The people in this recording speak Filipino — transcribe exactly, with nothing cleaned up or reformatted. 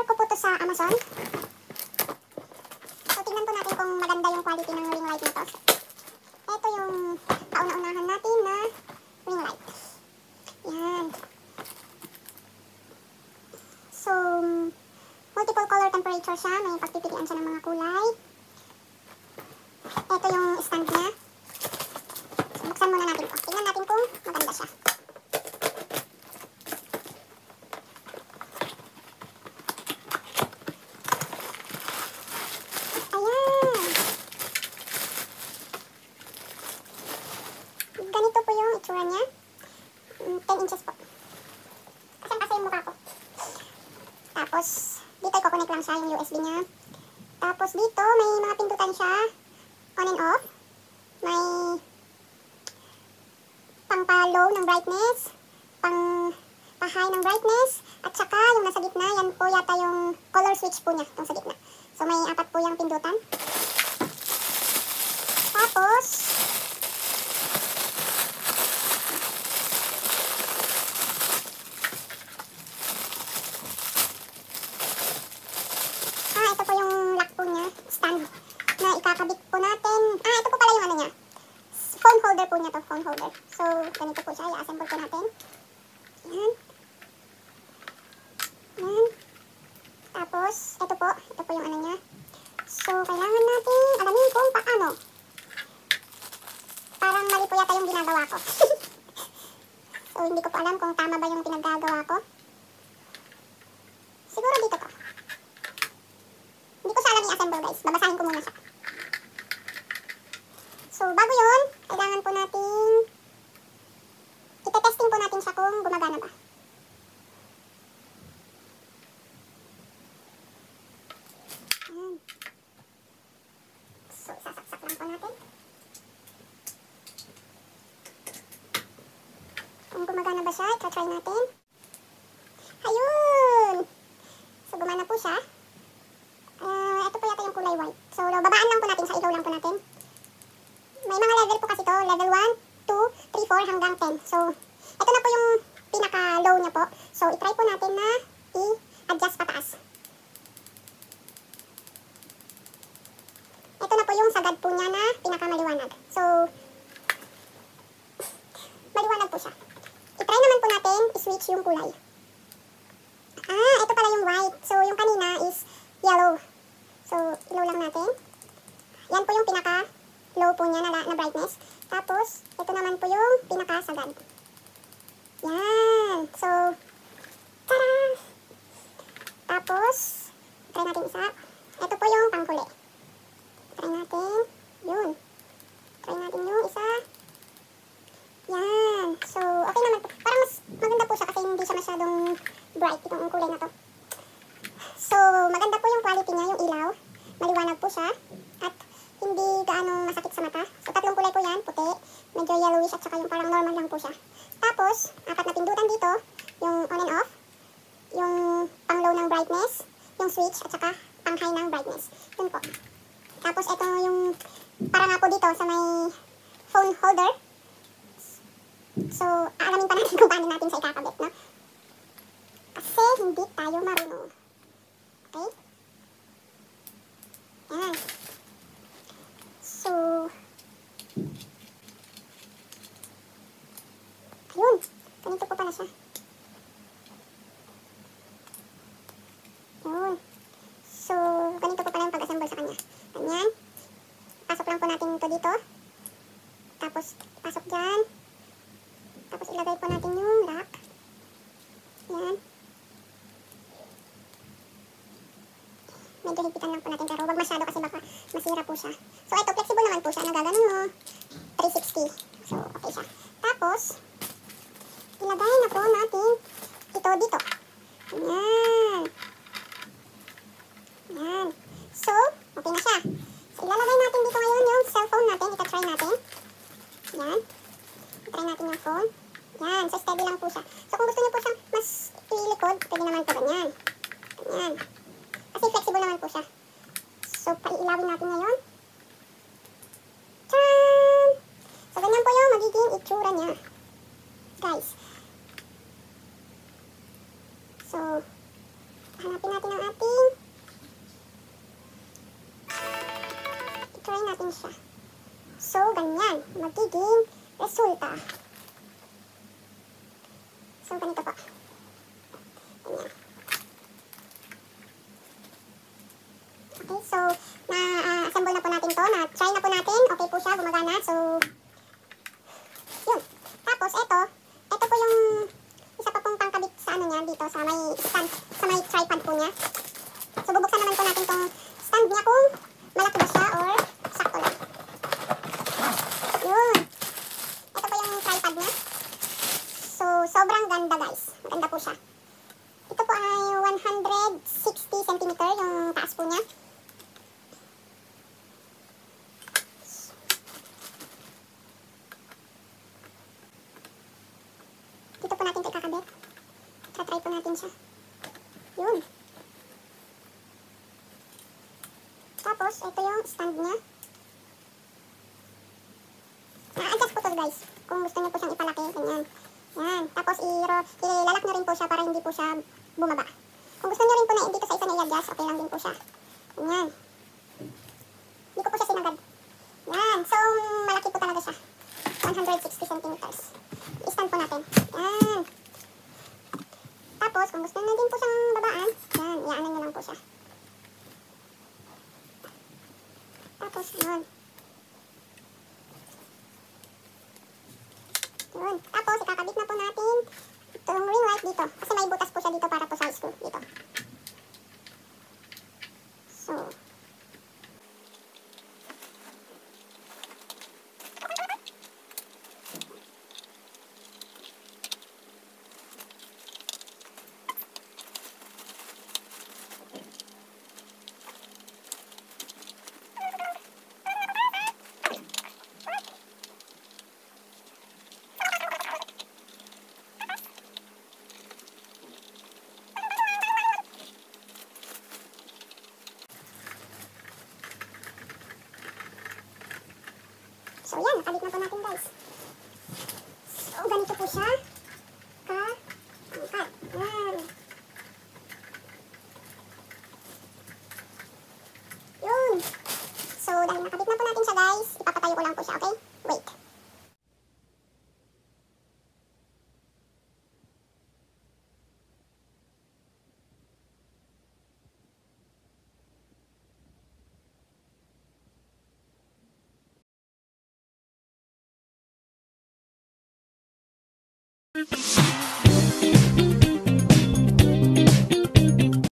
ko po to sa Amazon. So, tingnan po natin kung maganda yung quality ng ring light na to. Ito yung kauna-unahan natin na ring light. Yan. So, multiple color temperature siya. May pagpipilian siya ng mga kulay. Ito yung stand niya. So, buksan muna natin ito. Tingnan natin kung maganda siya. Ayan. Ganito po yung itsura niya. ten inches po. Kasi-kasi yung mukha ko. Tapos, dito i-connect lang siya yung U S B niya. Tapos dito, may mga pindutan siya. On and off. May pang-pa-low ng brightness. Pang-pa-high ng brightness. At saka yung nasa gitna, yan po yata yung color switch po niya. Itong sa gitna. So, may apat po yung pindutan. Tapos, na ikakabit po natin. Ah, ito po pala yung ano niya. Phone holder po niya to. Phone holder. So, ganito po siya. I-assemble po natin. Yan. Yan. Tapos, ito po. Ito po yung ano niya. So, kailangan natin alamin kung paano. Parang mali po yata yung ginagawa ko. So, hindi ko po alam kung tama ba yung pinaggagawa ko. Siguro dito to. Hindi ko siya alam i-assemble, guys. Babasahin ko muna siya. So, bago yun, kailangan po natin ite-testing po natin siya kung gumagana ba. Ayan. So, sasaksak lang po natin. Kung gumagana ba siya, itra-try natin. Ayun! So, gumana po siya. Uh, ito po yata yung kulay white. So, babaan lang po natin sa ilaw lang po natin. May mga level po kasi to. Level one, two, three, four hanggang ten. So, ito na po yung pinaka-low niya po. So, itry po natin na i-adjust pataas. Ito na po yung sagad po niya na pinaka-maliwanag. So, maliwanag po siya. Itry naman po natin i-switch yung kulay. Ah, ito pala yung white. So, yung kanina is yellow. So, ilaw lang natin. Yan po yung pinaka-low po niya na, na brightness. Tapos, ito naman po yung pinaka-sagad. Yan. So, tara! Tapos, try natin isa. Ito po yung pangkuli. Try natin. Yun. Try natin yung isa. Yan. So, okay naman po. Parang mas maganda po siya kasi hindi siya masyadong bright itong kulay na to. So, maganda po yung quality niya, yung ilaw. Maliwanag po siya. At hindi gaano masakit sa mata. So, tatlong kulay po yan. Puti, medyo yellowish at saka yung parang normal lang po siya. Tapos, apat na pindutan dito. Yung on and off. Yung pang-low ng brightness. Yung switch at saka pang-high ng brightness. Yun po. Tapos, ito yung para nga po dito sa may phone holder. So, aalamin pa natin kung paano natin siya ikakabit, no? Kasi hindi tayo marunong. Okay? Yan. So, ayun. Ganito po pala siya. Yun. So, ganito po pala yung pag-assemble sa kanya. Ganyan. Pasok lang po natin ito dito. Tapos, pasok dyan. Tapos, ilagay po natin yung lock. Yan. Medyo higitan lang po natin pero wag masyado kasi baka masira po siya. So, ito, flexible naman po siya. Nagaganon mo. three sixty. So, okay siya. Tapos, ilagay na po natin ito dito. Ayan. Ayan. So, okay na siya. So, ilalagay natin dito ngayon yung cellphone natin. Ita-try natin. Ayan. Try natin yung phone. Ayan. So, steady lang po siya. So, kung gusto niyo po siyang mas ilikod, pwede naman po ganyan. Ganyan. Kasi flexible naman po siya. So, paiilawin natin ngayon. Tcharan! So, ganyan po yung magiging itsura niya. Guys. So, hanapin natin ang ating natin siya. So, ganyan. Magiging resulta. So, ganito po. Ganyan. Okay, so, na-assemble uh, na po natin to. Na-try na po natin. Okay po siya, gumagana. So, yun. Tapos, ito. Ito po yung isa pa pong pangkabit sa ano niya, dito, sa may stand, sa may tripod po niya. So, bubuksan naman po natin tong stand niya kung malaki ba siya or sakto lang. Yun. Ito po yung tripod niya. So, sobrang ganda guys. Maganda po siya. Ito po ay one hundred sixty centimeter yung taas po niya. Dito po natin ito ikakabit. Try po natin siya. Yun. Tapos, ito yung stand niya. Na-adjust po to guys. Kung gusto niyo po siyang ipalaki, ganyan. Yan. Tapos, ilalak nyo rin po siya para hindi po siya bumaba. Kung gusto nyo rin po na dito sa isa na i-adjust, okay lang din po siya. Ganyan. Hindi ko po siya sinagad. Yan. So, malaki po talaga siya. one hundred sixty centimeters. I-stand po natin. Yan. Tapos, kung gusto nyo din po siyang babaan, yan. Iaanan nyo lang po siya. Tapos, yun. Yun. Tapos, ikakabit na po natin itong ring light dito. Kasi may butas po siya dito para po sa screw. Dito. So. So, yan. Nakabit na po natin, guys. So, ganito po siya. Ka-angkat. Yan. Yun. So, dahil nakabit na po natin siya, guys, ipapatayo ko lang po siya, okay? Wait. Thank you.